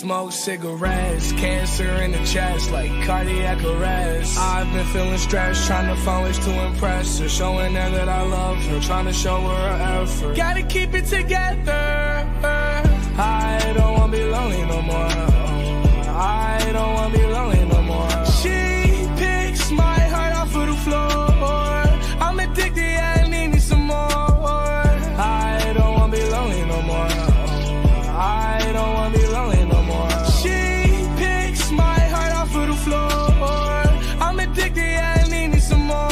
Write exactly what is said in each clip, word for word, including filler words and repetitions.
smoke cigarettes, cancer in the chest like cardiac arrest. I've been feeling stressed, trying to find ways to impress her, showing her that I love her, trying to show her her effort. Gotta keep it together. I don't wanna be lonely no more. I don't wanna be lonely no more. She picks my heart off of the floor. I'm addicted, I need me some more. I don't wanna be lonely no more. I don't wanna be lonely no more. She picks my heart off of the floor. I'm addicted, I need me some more.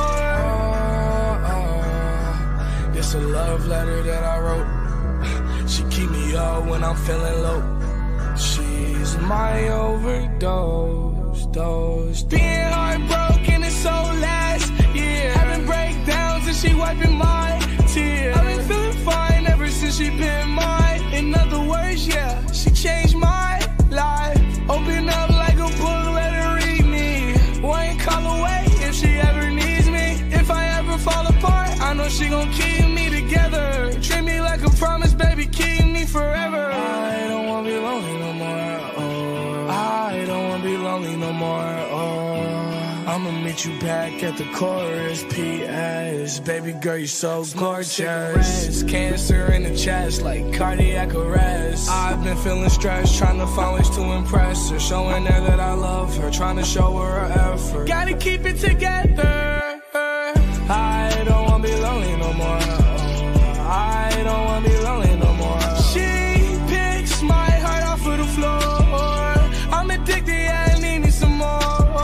Oh, oh. It's a love letter that I wrote. She keep me up when I'm feeling low. She's my overdose, dose. Being heartbroken is so last, yeah. Having breakdowns and she wiping my tears. I've been feeling fine ever since she been mine. In other words, yeah, she changed my life. Open up like a book, let her read me. One call away if she ever needs me. If I ever fall apart, I know she gon' keep me together. Treat me like a promise, baby, keep me forever. I don't wanna be lonely no more. Oh, I don't wanna be lonely no more. Oh, I'ma meet you back at the chorus. P S Baby girl, you're so gorgeous. Cancer in the chest like cardiac arrest. I've been feeling stressed, trying to find ways to impress her, showing her that I love her, trying to show her her effort. Gotta keep it together. I don't wanna be lonely no more. I don't wanna be lonely no more. She picks my heart off of the floor. I'm addicted, I need me some more.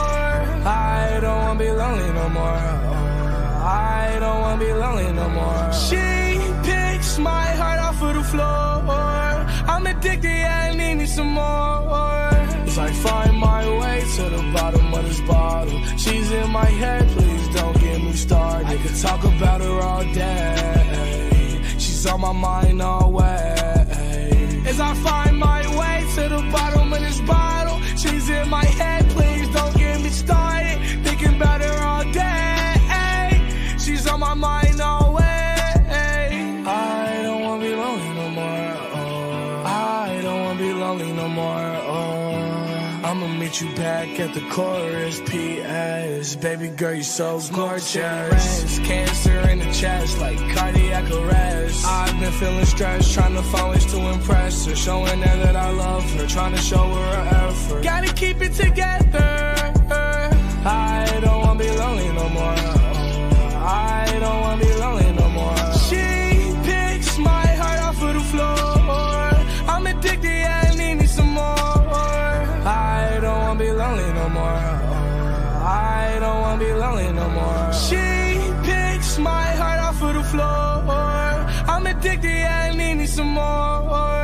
I don't wanna be lonely no more. I don't wanna be lonely no more. She picks my heart off of the floor. I'm addicted, I need me some more. As I find my way to the bottom of this bottle, she's in my head, please don't get me started. I could talk about her all day. She's on my mind always. As I find my way to the bottom of this bottle, she's in my head, please don't get me started. Thinking about her all day. She's on my mind always. I don't wanna be lonely no more. Oh, I don't wanna be lonely no more. Oh, I'ma meet you back at the chorus. P S Baby girl, you're so gorgeous. Cancer in the chest like cardiac arrest. I've been feeling stressed, trying to find ways to impress her, showing her that I love her, trying to show her her effort. Gotta keep it together. I don't wanna be lonely no more. I don't wanna be lonely no more. She picks my heart off of the floor. I'm addicted, I need me some more. I don't wanna be lonely no more. I don't wanna be lonely no more. She picks my heart off of the floor. I'm addicted, I need me some more.